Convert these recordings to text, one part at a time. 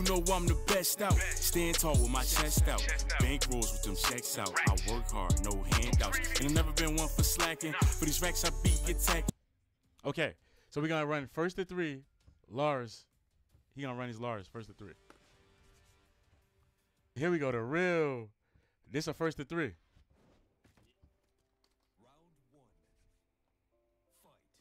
know I'm the best out. Stand tall with my chest out. Bank rolls with them checks out. I work hard, no handouts. And I've never been one for slacking. For these racks I beat, get tacked. Okay, so we're gonna run first to 3. Lars, he gonna run his Lars first to 3. Here we go, the real. This a first to 3. Round 1. Fight.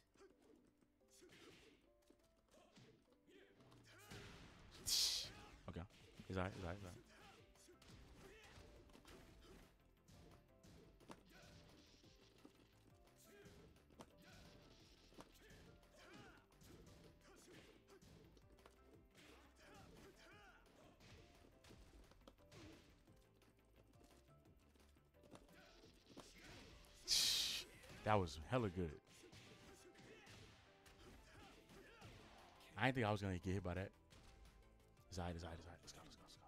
Okay, he's alright, he's alright, he's alright. That was hella good. I didn't think I was gonna get hit by that. It's alright, it's alright, it's alright. Let's go, let's go, let's go.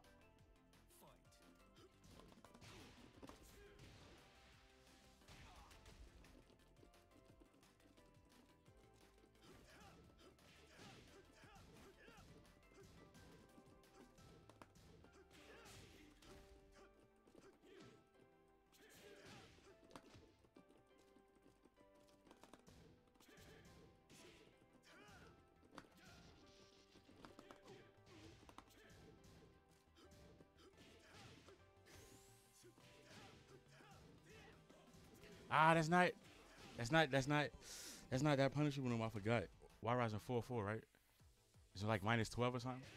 Ah, that's not that punishable room. I forgot. Y rising 4-4, right? Is it like -12 or something?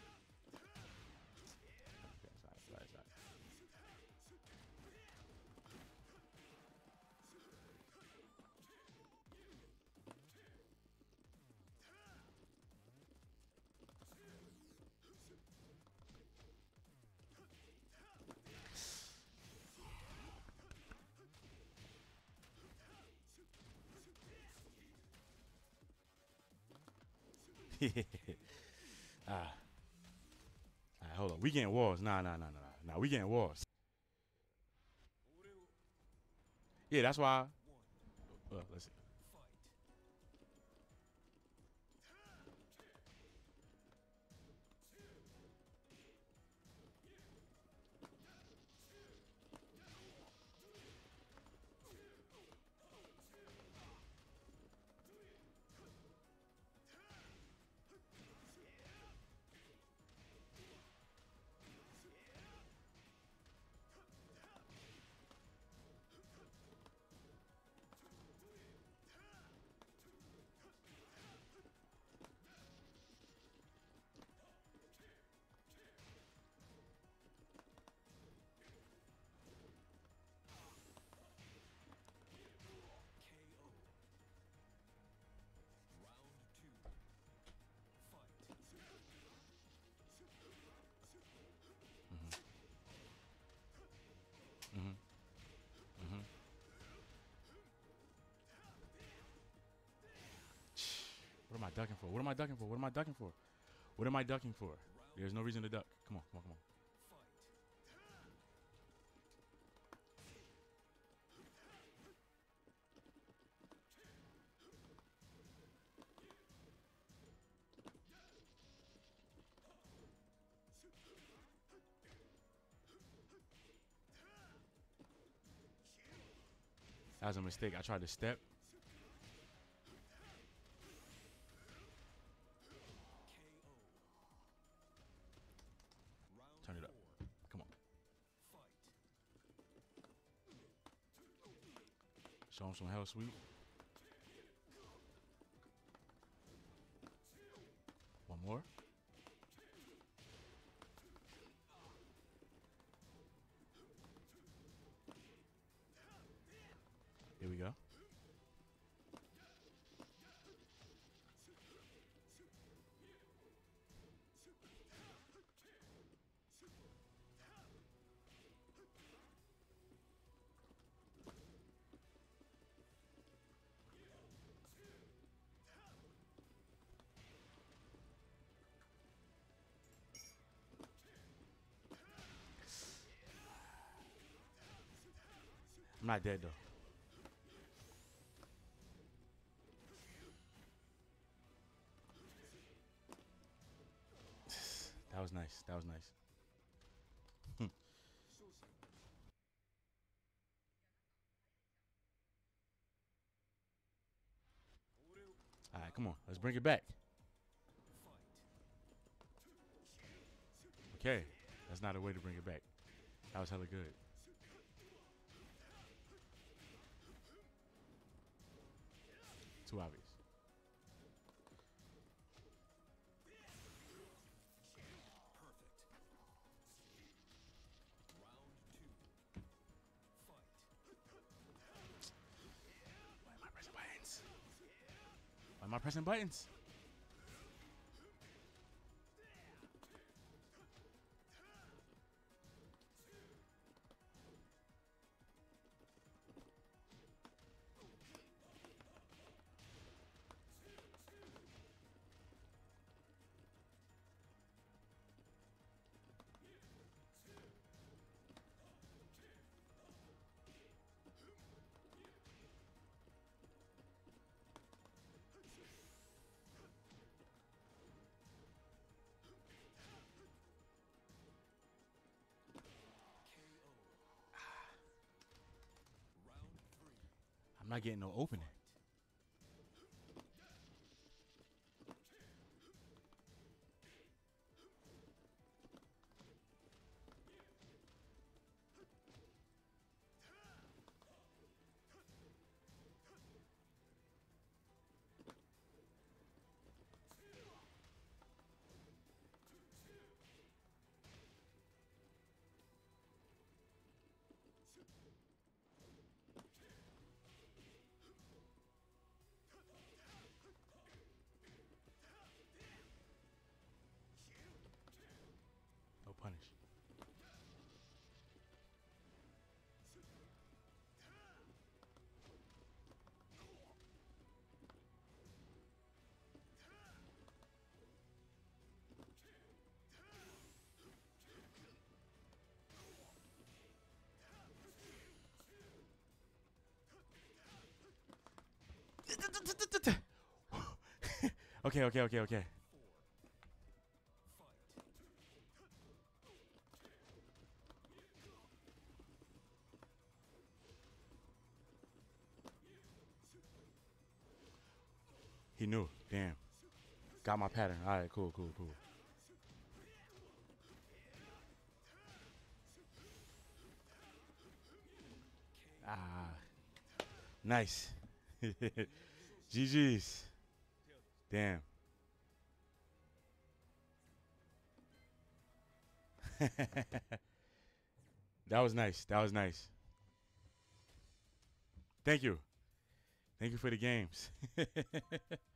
Alright, hold on. We getting walls. Nah. We getting walls. Yeah, that's why. Let's see. What am I ducking for? What am I ducking for? What am I ducking for? What am I ducking for? There's no reason to duck. Come on, come on, come on. That was a mistake. I tried to step. Turn it up. Come on. Show him some hell sweep. One more. Here we go. I'm not dead though. That was nice. That was nice. All right, come on. Let's bring it back. Okay. That's not a way to bring it back. That was hella good. Too obvious. Why am I pressing buttons? Why am I pressing buttons? I'm not getting no opening. No punish. Okay. He knew. Damn. Got my pattern. All right, cool. Ah, nice. GG's. Damn. That was nice. Thank you for the games.